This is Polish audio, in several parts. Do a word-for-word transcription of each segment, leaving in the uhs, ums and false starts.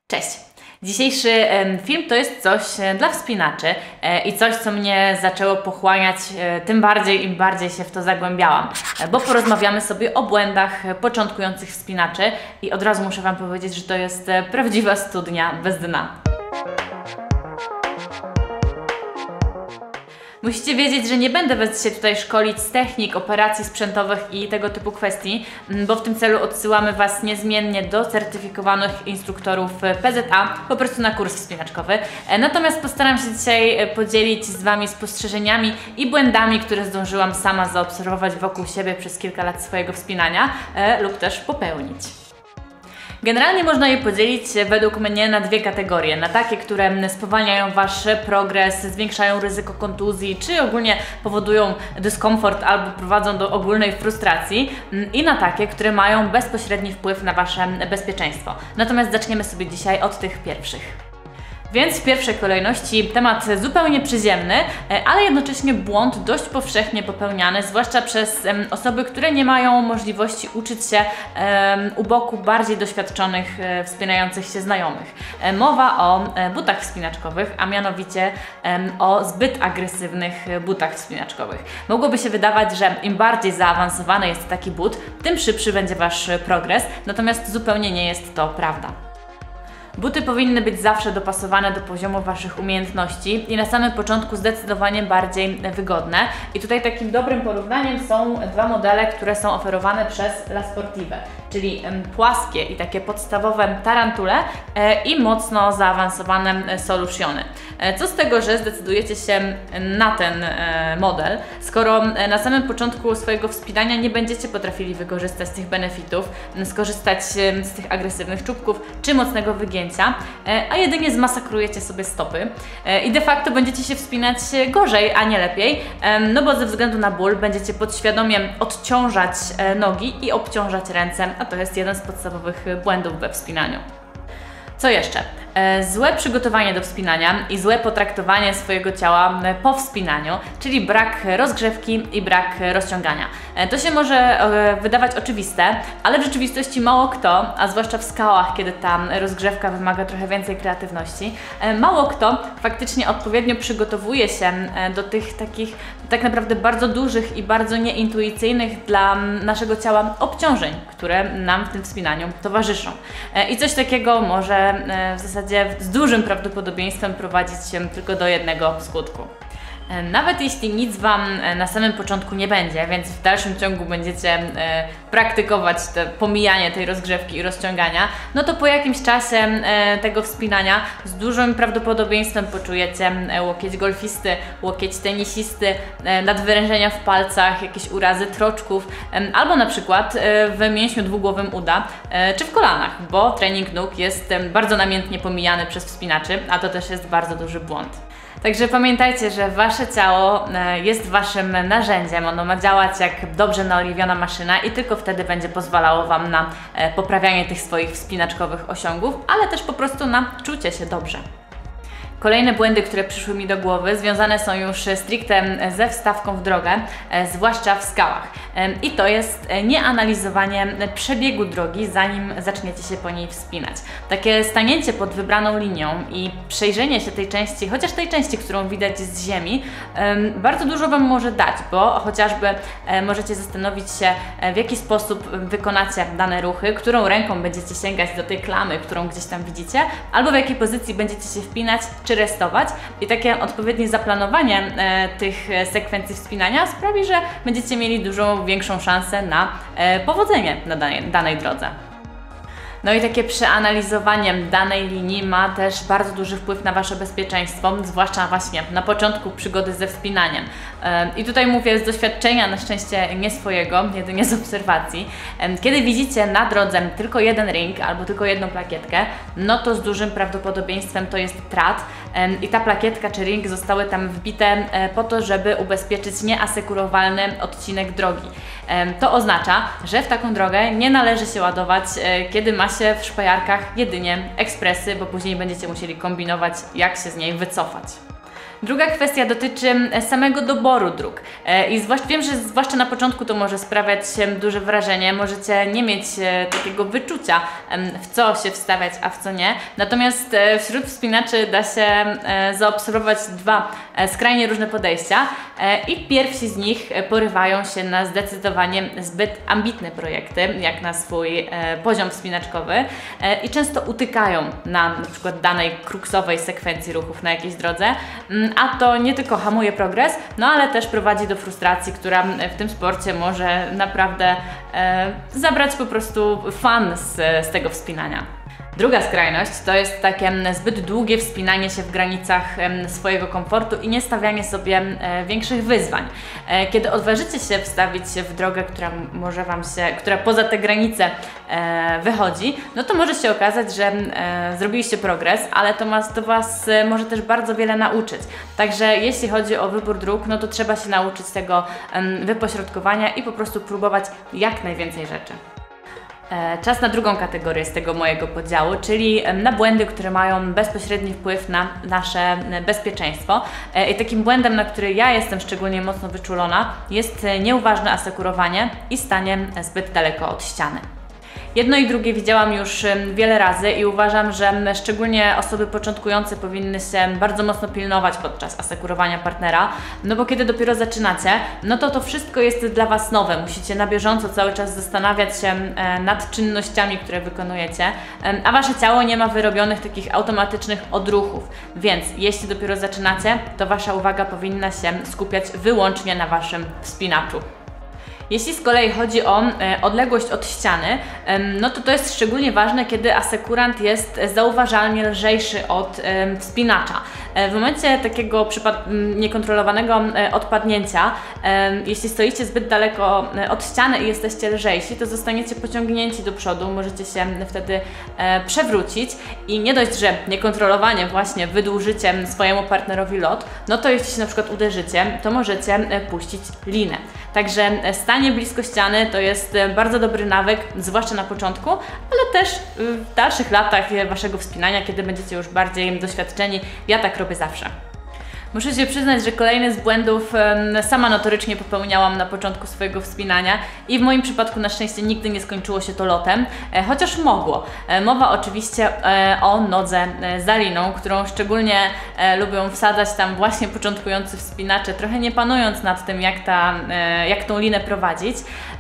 Cześć! Dzisiejszy film to jest coś dla wspinaczy i coś, co mnie zaczęło pochłaniać, tym bardziej im bardziej się w to zagłębiałam, bo porozmawiamy sobie o błędach początkujących wspinaczy i od razu muszę Wam powiedzieć, że to jest prawdziwa studnia bez dna. Musicie wiedzieć, że nie będę Was dzisiaj tutaj szkolić z technik, operacji sprzętowych i tego typu kwestii, bo w tym celu odsyłamy Was niezmiennie do certyfikowanych instruktorów P Z A, po prostu na kurs wspinaczkowy. Natomiast postaram się dzisiaj podzielić z Wami spostrzeżeniami i błędami, które zdążyłam sama zaobserwować wokół siebie przez kilka lat swojego wspinania lub też popełnić. Generalnie można je podzielić według mnie na dwie kategorie. Na takie, które spowalniają Wasz progres, zwiększają ryzyko kontuzji, czy ogólnie powodują dyskomfort albo prowadzą do ogólnej frustracji, i na takie, które mają bezpośredni wpływ na Wasze bezpieczeństwo. Natomiast zaczniemy sobie dzisiaj od tych pierwszych. Więc w pierwszej kolejności temat zupełnie przyziemny, ale jednocześnie błąd dość powszechnie popełniany, zwłaszcza przez osoby, które nie mają możliwości uczyć się u boku bardziej doświadczonych, wspinających się znajomych. Mowa o butach wspinaczkowych, a mianowicie o zbyt agresywnych butach wspinaczkowych. Mogłoby się wydawać, że im bardziej zaawansowany jest taki but, tym szybszy będzie Wasz progres, natomiast zupełnie nie jest to prawda. Buty powinny być zawsze dopasowane do poziomu Waszych umiejętności i na samym początku zdecydowanie bardziej wygodne. I tutaj takim dobrym porównaniem są dwa modele, które są oferowane przez La Sportive, czyli płaskie i takie podstawowe tarantule i mocno zaawansowane solusiony. Co z tego, że zdecydujecie się na ten model, skoro na samym początku swojego wspinania nie będziecie potrafili wykorzystać tych benefitów, skorzystać z tych agresywnych czubków czy mocnego wygięcia, a jedynie zmasakrujecie sobie stopy i de facto będziecie się wspinać gorzej, a nie lepiej, no bo ze względu na ból będziecie podświadomie odciążać nogi i obciążać ręce, a to jest jeden z podstawowych błędów we wspinaniu. Co jeszcze? Złe przygotowanie do wspinania i złe potraktowanie swojego ciała po wspinaniu, czyli brak rozgrzewki i brak rozciągania. To się może wydawać oczywiste, ale w rzeczywistości mało kto, a zwłaszcza w skałach, kiedy ta rozgrzewka wymaga trochę więcej kreatywności, mało kto faktycznie odpowiednio przygotowuje się do tych takich tak naprawdę bardzo dużych i bardzo nieintuicyjnych dla naszego ciała obciążeń, które nam w tym wspinaniu towarzyszą. I coś takiego może w zasadzie z dużym prawdopodobieństwem prowadzić się tylko do jednego skutku. Nawet jeśli nic Wam na samym początku nie będzie, więc w dalszym ciągu będziecie e, praktykować te pomijanie tej rozgrzewki i rozciągania, no to po jakimś czasie e, tego wspinania z dużym prawdopodobieństwem poczujecie łokieć golfisty, łokieć tenisisty, e, nadwyrężenia w palcach, jakieś urazy troczków, e, albo na przykład e, w mięśniu dwugłowym uda, e, czy w kolanach, bo trening nóg jest e, bardzo namiętnie pomijany przez wspinaczy, a to też jest bardzo duży błąd. Także pamiętajcie, że Wasze ciało jest Waszym narzędziem, ono ma działać jak dobrze naoliwiona maszyna i tylko wtedy będzie pozwalało Wam na poprawianie tych swoich wspinaczkowych osiągów, ale też po prostu na czucie się dobrze. Kolejne błędy, które przyszły mi do głowy, związane są już stricte ze wstawką w drogę, zwłaszcza w skałach. I to jest nieanalizowanie przebiegu drogi, zanim zaczniecie się po niej wspinać. Takie stanięcie pod wybraną linią i przejrzenie się tej części, chociaż tej części, którą widać z ziemi, bardzo dużo Wam może dać, bo chociażby możecie zastanowić się, w jaki sposób wykonacie dane ruchy, którą ręką będziecie sięgać do tej klamy, którą gdzieś tam widzicie, albo w jakiej pozycji będziecie się wpinać, czy restować, i takie odpowiednie zaplanowanie e, tych sekwencji wspinania sprawi, że będziecie mieli dużo większą szansę na e, powodzenie na danej, danej drodze. No i takie przeanalizowanie danej linii ma też bardzo duży wpływ na Wasze bezpieczeństwo, zwłaszcza właśnie na początku przygody ze wspinaniem. I tutaj mówię z doświadczenia, na szczęście nie swojego, jedynie z obserwacji. Kiedy widzicie na drodze tylko jeden ring albo tylko jedną plakietkę, no to z dużym prawdopodobieństwem to jest trat i ta plakietka czy ring zostały tam wbite po to, żeby ubezpieczyć nieasekurowalny odcinek drogi. To oznacza, że w taką drogę nie należy się ładować, kiedy ma się w szpajarkach jedynie ekspresy, bo później będziecie musieli kombinować, jak się z niej wycofać. Druga kwestia dotyczy samego doboru dróg i zwłaszcza, wiem, że zwłaszcza na początku to może sprawiać duże wrażenie, możecie nie mieć takiego wyczucia, w co się wstawiać, a w co nie. Natomiast wśród wspinaczy da się zaobserwować dwa skrajnie różne podejścia i pierwsi z nich porywają się na zdecydowanie zbyt ambitne projekty, jak na swój poziom wspinaczkowy i często utykają na na przykład danej kruksowej sekwencji ruchów na jakiejś drodze, a to nie tylko hamuje progres, no ale też prowadzi do frustracji, która w tym sporcie może naprawdę e, zabrać po prostu fan z, z tego wspinania. Druga skrajność to jest takie zbyt długie wspinanie się w granicach swojego komfortu i nie stawianie sobie większych wyzwań. Kiedy odważycie się wstawić się w drogę, która może Wam się, która poza te granice wychodzi, no to może się okazać, że zrobiliście progres, ale to Was, to Was może też bardzo wiele nauczyć. Także jeśli chodzi o wybór dróg, no to trzeba się nauczyć tego wypośrodkowania i po prostu próbować jak najwięcej rzeczy. Czas na drugą kategorię z tego mojego podziału, czyli na błędy, które mają bezpośredni wpływ na nasze bezpieczeństwo. I takim błędem, na który ja jestem szczególnie mocno wyczulona, jest nieuważne asekurowanie i stanie zbyt daleko od ściany. Jedno i drugie widziałam już wiele razy i uważam, że szczególnie osoby początkujące powinny się bardzo mocno pilnować podczas asekurowania partnera, no bo kiedy dopiero zaczynacie, no to to wszystko jest dla Was nowe. Musicie na bieżąco cały czas zastanawiać się nad czynnościami, które wykonujecie, a Wasze ciało nie ma wyrobionych takich automatycznych odruchów. Więc jeśli dopiero zaczynacie, to Wasza uwaga powinna się skupiać wyłącznie na Waszym wspinaczu. Jeśli z kolei chodzi o e, odległość od ściany, e, no to to jest szczególnie ważne, kiedy asekurant jest zauważalnie lżejszy od e, wspinacza. E, w momencie takiego niekontrolowanego e, odpadnięcia, e, jeśli stoicie zbyt daleko od ściany i jesteście lżejsi, to zostaniecie pociągnięci do przodu, możecie się wtedy e, przewrócić i nie dość, że niekontrolowanie właśnie wydłużycie swojemu partnerowi lot, no to jeśli się na przykład uderzycie, to możecie e, puścić linę. Także stanie blisko ściany to jest bardzo dobry nawyk, zwłaszcza na początku, ale też w dalszych latach Waszego wspinania, kiedy będziecie już bardziej doświadczeni. Ja tak robię zawsze. Muszę się przyznać, że kolejny z błędów sama notorycznie popełniałam na początku swojego wspinania i w moim przypadku na szczęście nigdy nie skończyło się to lotem, chociaż mogło. Mowa oczywiście o nodze za liną, którą szczególnie lubią wsadzać tam właśnie początkujący wspinacze, trochę nie panując nad tym, jak, ta, jak tą linę prowadzić.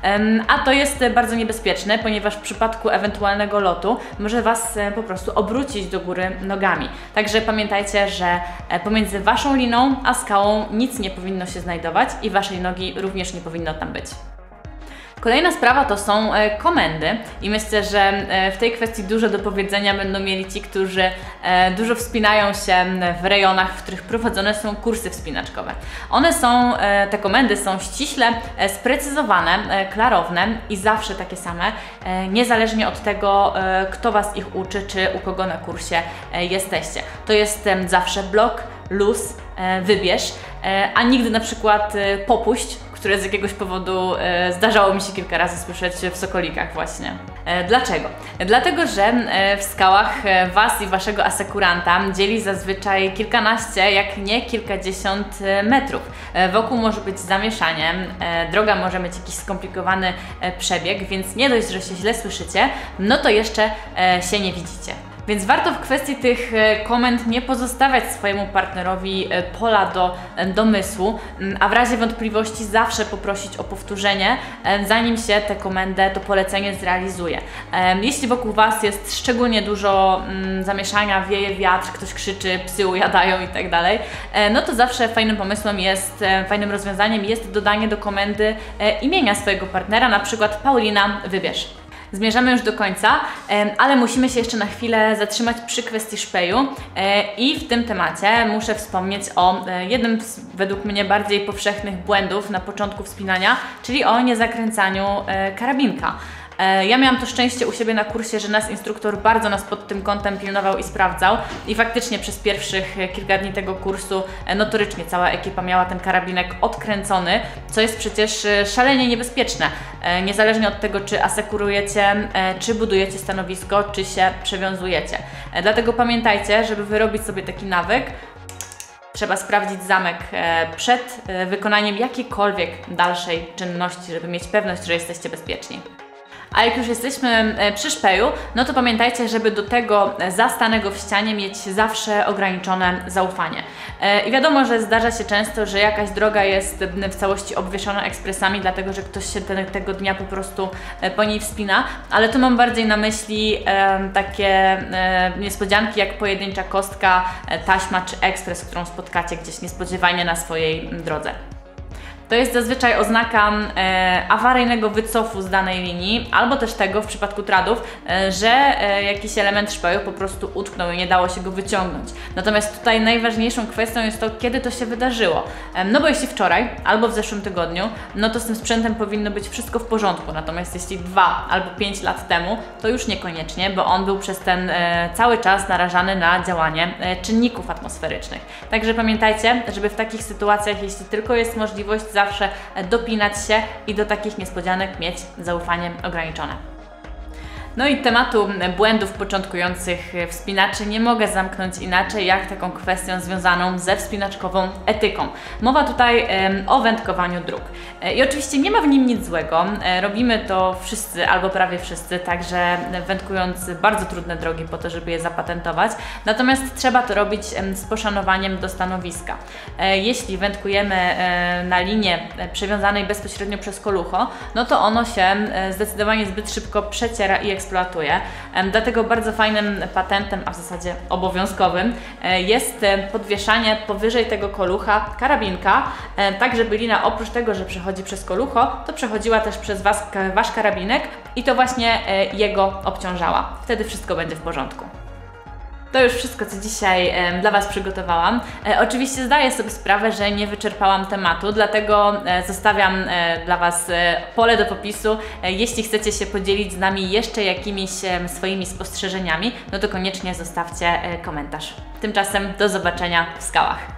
A to jest bardzo niebezpieczne, ponieważ w przypadku ewentualnego lotu może Was po prostu obrócić do góry nogami. Także pamiętajcie, że pomiędzy Waszą liną a skałą nic nie powinno się znajdować i Waszej nogi również nie powinno tam być. Kolejna sprawa to są komendy i myślę, że w tej kwestii dużo do powiedzenia będą mieli ci, którzy dużo wspinają się w rejonach, w których prowadzone są kursy wspinaczkowe. One są, te komendy są ściśle sprecyzowane, klarowne i zawsze takie same, niezależnie od tego, kto Was ich uczy, czy u kogo na kursie jesteście. To jest zawsze blok, luz, wybierz, a nigdy na przykład popuść, które z jakiegoś powodu e, zdarzało mi się kilka razy słyszeć w Sokolikach właśnie. E, dlaczego? Dlatego, że e, w skałach e, Was i Waszego asekuranta dzieli zazwyczaj kilkanaście, jak nie kilkadziesiąt e, metrów. E, wokół może być zamieszanie, e, droga może mieć jakiś skomplikowany e, przebieg, więc nie dość, że się źle słyszycie, no to jeszcze e, się nie widzicie. Więc warto w kwestii tych komend nie pozostawiać swojemu partnerowi pola do domysłu, a w razie wątpliwości zawsze poprosić o powtórzenie, zanim się tę komendę, to polecenie zrealizuje. Jeśli wokół Was jest szczególnie dużo zamieszania, wieje wiatr, ktoś krzyczy, psy ujadają i tak dalej, no to zawsze fajnym pomysłem jest, fajnym rozwiązaniem jest dodanie do komendy imienia swojego partnera, na przykład Paulina, wybierz. Zmierzamy już do końca, ale musimy się jeszcze na chwilę zatrzymać przy kwestii szpeju i w tym temacie muszę wspomnieć o jednym z według mnie bardziej powszechnych błędów na początku wspinania, czyli o niezakręcaniu karabinka. Ja miałam to szczęście u siebie na kursie, że nas instruktor bardzo nas pod tym kątem pilnował i sprawdzał i faktycznie przez pierwszych kilka dni tego kursu notorycznie cała ekipa miała ten karabinek odkręcony, co jest przecież szalenie niebezpieczne, niezależnie od tego, czy asekurujecie, czy budujecie stanowisko, czy się przewiązujecie. Dlatego pamiętajcie, żeby wyrobić sobie taki nawyk, trzeba sprawdzić zamek przed wykonaniem jakiejkolwiek dalszej czynności, żeby mieć pewność, że jesteście bezpieczni. A jak już jesteśmy przy szpeju, no to pamiętajcie, żeby do tego zastanego w ścianie mieć zawsze ograniczone zaufanie. I wiadomo, że zdarza się często, że jakaś droga jest w całości obwieszona ekspresami, dlatego że ktoś się te, tego dnia po prostu po niej wspina, ale tu mam bardziej na myśli e, takie e, niespodzianki jak pojedyncza kostka, taśma czy ekspres, którą spotkacie gdzieś niespodziewanie na swojej drodze. To jest zazwyczaj oznaka e, awaryjnego wycofu z danej linii, albo też tego w przypadku tradów, e, że e, jakiś element szpeju po prostu utknął i nie dało się go wyciągnąć. Natomiast tutaj najważniejszą kwestią jest to, kiedy to się wydarzyło. E, no bo jeśli wczoraj, albo w zeszłym tygodniu, no to z tym sprzętem powinno być wszystko w porządku. Natomiast jeśli dwa albo pięć lat temu, to już niekoniecznie, bo on był przez ten e, cały czas narażany na działanie e, czynników atmosferycznych. Także pamiętajcie, żeby w takich sytuacjach, jeśli tylko jest możliwość, zawsze dopinać się i do takich niespodzianek mieć zaufanie ograniczone. No i tematu błędów początkujących wspinaczy nie mogę zamknąć inaczej jak taką kwestią związaną ze wspinaczkową etyką. Mowa tutaj e, o wędkowaniu dróg. E, I oczywiście nie ma w nim nic złego. E, robimy to wszyscy albo prawie wszyscy, także wędkując bardzo trudne drogi po to, żeby je zapatentować. Natomiast trzeba to robić e, z poszanowaniem do stanowiska. E, jeśli wędkujemy e, na linie przewiązanej bezpośrednio przez kolucho, no to ono się e, zdecydowanie zbyt szybko przeciera i eksploatuje. Dlatego bardzo fajnym patentem, a w zasadzie obowiązkowym, jest podwieszanie powyżej tego kolucha karabinka, tak żeby lina oprócz tego, że przechodzi przez kolucho, to przechodziła też przez was, wasz karabinek i to właśnie jego obciążała. Wtedy wszystko będzie w porządku. To już wszystko, co dzisiaj e, dla Was przygotowałam. E, oczywiście zdaję sobie sprawę, że nie wyczerpałam tematu, dlatego e, zostawiam e, dla Was e, pole do popisu. E, jeśli chcecie się podzielić z nami jeszcze jakimiś e, swoimi spostrzeżeniami, no to koniecznie zostawcie e, komentarz. Tymczasem do zobaczenia w skałach.